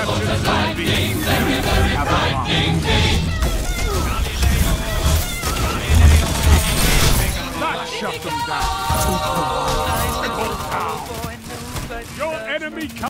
of the lightning, very, very frightening me. That shut them down. Your enemy